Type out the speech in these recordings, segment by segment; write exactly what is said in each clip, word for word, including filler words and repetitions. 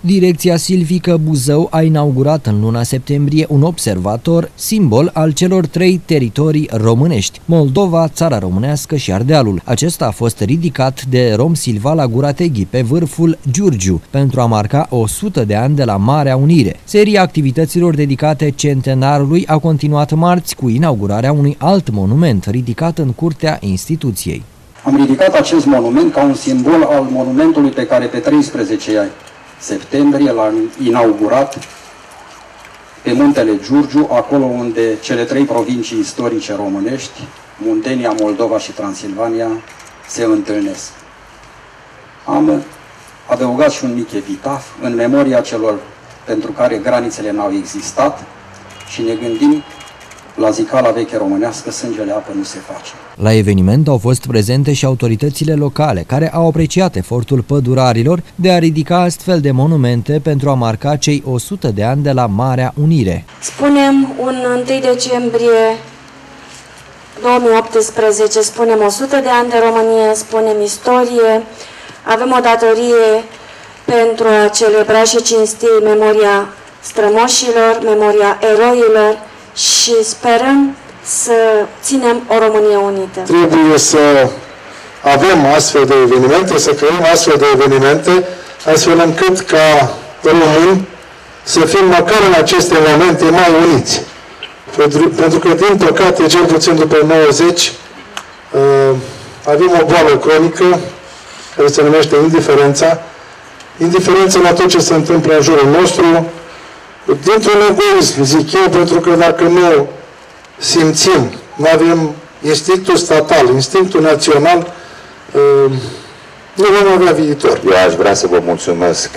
Direcția Silvică Buzău a inaugurat în luna septembrie un observator, simbol al celor trei teritorii românești: Moldova, Țara Românească și Ardealul. Acesta a fost ridicat de Rom Silva la Gurateghi, pe vârful Giurgiu, pentru a marca o sută de ani de la Marea Unire. Seria activităților dedicate centenarului a continuat marți cu inaugurarea unui alt monument ridicat în curtea instituției. Am ridicat acest monument ca un simbol al monumentului pe care pe treisprezece septembrie l-am inaugurat pe muntele Giurgiu, acolo unde cele trei provincii istorice românești, Muntenia, Moldova și Transilvania, se întâlnesc. Am adăugat și un mic epitaf în memoria celor pentru care granițele n-au existat și ne gândim la zicala veche românească: sângele apă nu se face. La eveniment au fost prezente și autoritățile locale, care au apreciat efortul pădurarilor de a ridica astfel de monumente pentru a marca cei o sută de ani de la Marea Unire. Spunem un întâi decembrie două mii optsprezece, spunem o sută de ani de Românie, spunem istorie, avem o datorie pentru a celebra și cinsti memoria strămoșilor, memoria eroilor și sperăm să ținem o Românie unită. Trebuie să avem astfel de evenimente, să creăm astfel de evenimente, astfel încât ca români să fim măcar în aceste momente mai uniți. Pentru, pentru că, din păcate, cel puțin după nouăzeci, avem o boală cronică care se numește indiferența. Indiferența la tot ce se întâmplă în jurul nostru, dintr-un egoism, zic eu, pentru că dacă nu simțim, nu avem instinctul statal, instinctul național, nu vom avea viitor. Eu aș vrea să vă mulțumesc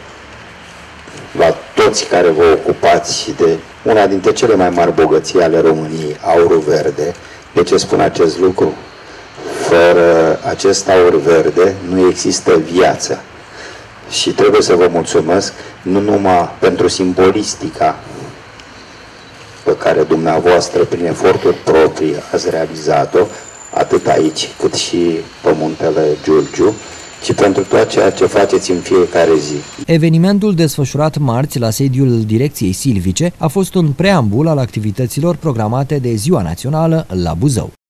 la toți care vă ocupați de una dintre cele mai mari bogății ale României, aurul verde. De ce spun acest lucru? Fără acest aur verde nu există viață. Și trebuie să vă mulțumesc nu numai pentru simbolistica pe care dumneavoastră, prin eforturi proprii, ați realizat-o, atât aici cât și pe muntele Giurgiu, ci pentru tot ceea ce faceți în fiecare zi. Evenimentul desfășurat marți la sediul Direcției Silvice a fost un preambul al activităților programate de Ziua Națională la Buzău.